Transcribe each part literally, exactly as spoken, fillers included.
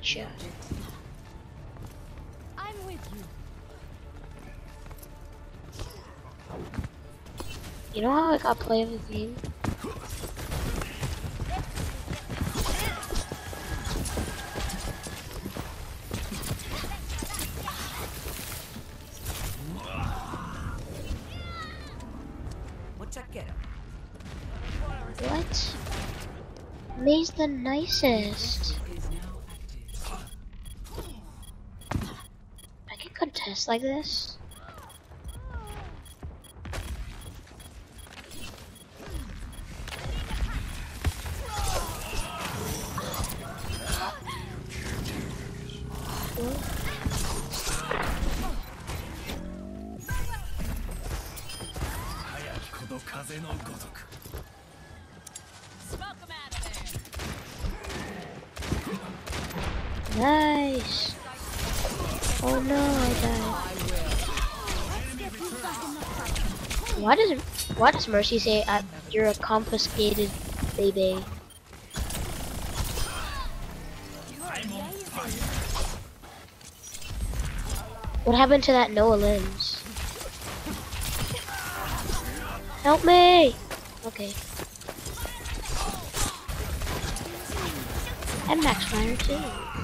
Gotcha. I'm with you. You know how I got play of the game? What? May's the nicest. I can contest like this. Nice. Oh no, I died. Why does why does Mercy say uh, you're a confiscated baby? What happened to that Noah limbs? Help me! Okay. And Max Fire too.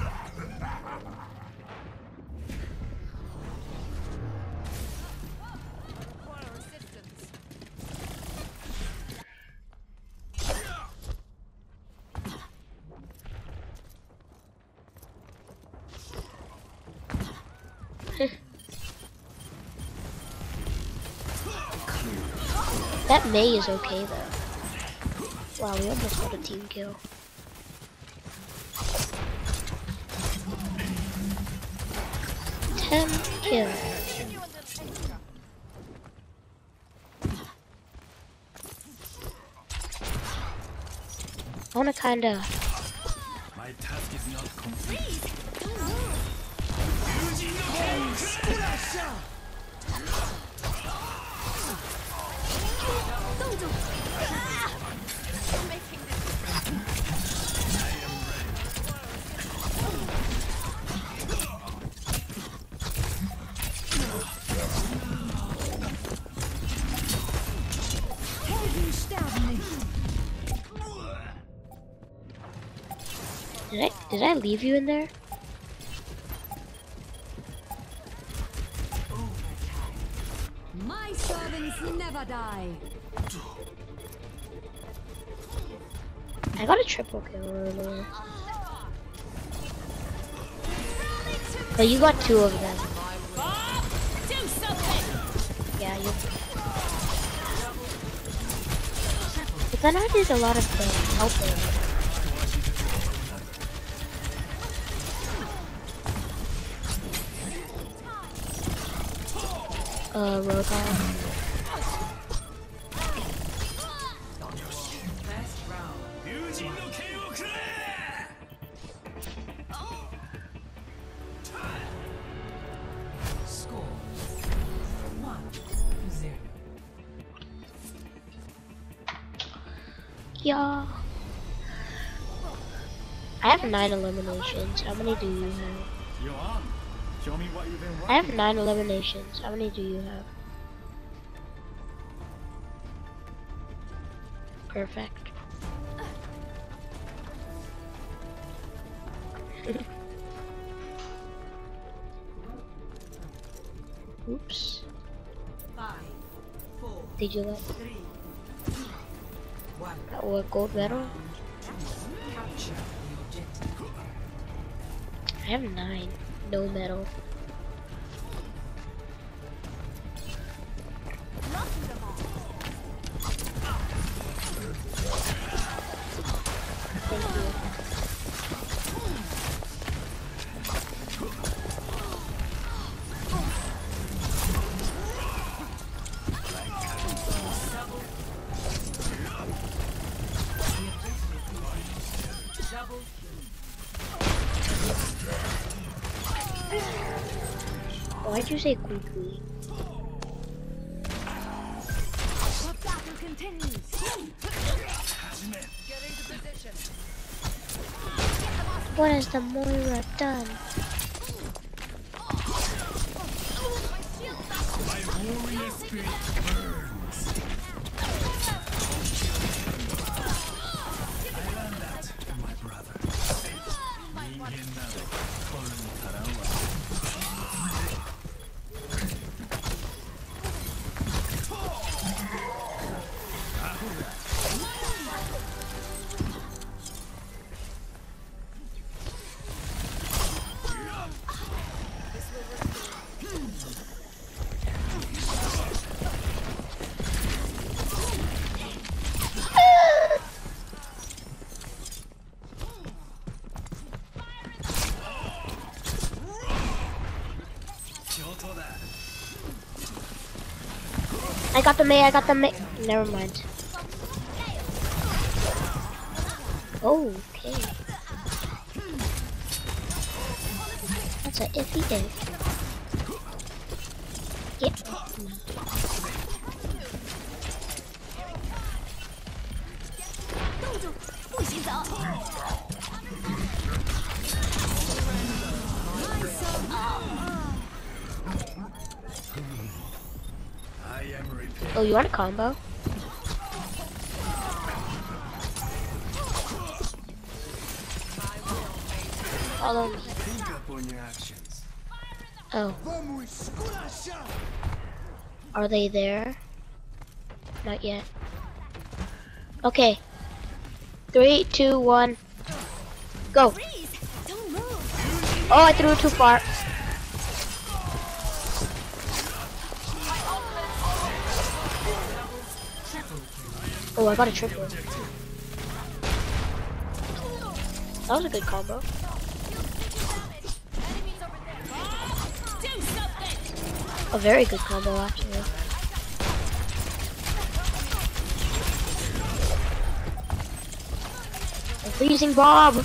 That May is okay though. Wow, we almost got a team kill. Ten kills. I wanna kinda. My task is not complete. Did I did I leave you in there? My servants never die. I got a triple kill earlier. But you got two of them. Yeah, you. But then I did a lot of the helping. Uh, Roadhog. Yeah. I have nine eliminations. How many do you have? You're on. Show me what you've been I have working. nine eliminations. How many do you have? Perfect. Oops. Five, four, Did you let three, two, one. that was gold medal? Capture the objective. I have nine. No medal. Thank you. Why'd you say quickly? The battle continues. Getting to position. What has the Moira done? My warrior spirit burns. I learned that from my brother. ningenなどこれにからは I got the Mei, I got the Mei. Never mind. Okay. That's an iffy dick. Get off me. I am repaired. Oh, you want a combo? Follow me. Think upon your actions. Oh. Are they there? Not yet. Okay. Three, two, one. Go. Oh, I threw it too far. Oh, I got a triple. That was a good combo. A very good combo, actually. A freezing Bob.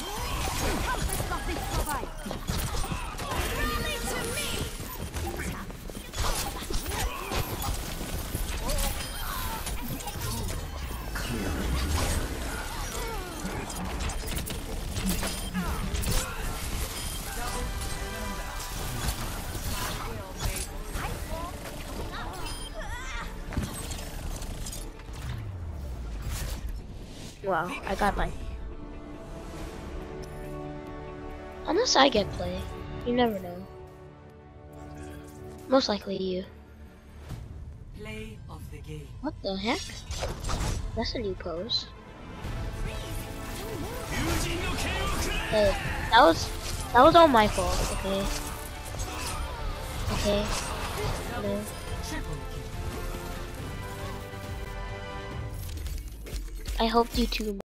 Wow, I got mine. Unless I get play, you never know. Most likely you. Play of the game. What the heck? That's a new pose. Hey, that was that was all my fault. Okay. Okay. No. I hoped you two.